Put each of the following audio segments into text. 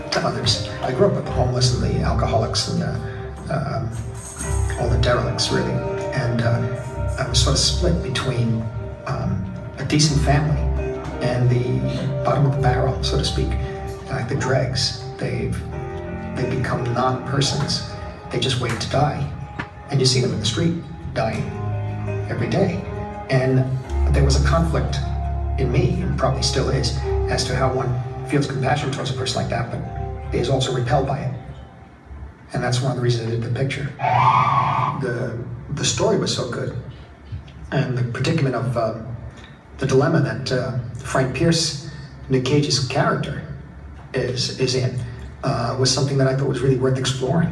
to others. I grew up with the homeless and the alcoholics and all the derelicts, really. And I was sort of split between a decent family and the bottom of the barrel, so to speak, like the dregs. They become non-persons. They just wait to die. And you see them in the street dying every day. And there was a conflict in me, and probably still is, as to how one feels compassion towards a person like that, but is also repelled by it. And that's one of the reasons I did the picture. The story was so good, and the predicament of the dilemma that Frank Pierce, Nick Cage's character, is in, was something that I thought was really worth exploring.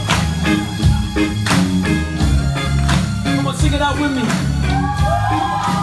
Sing it out with me.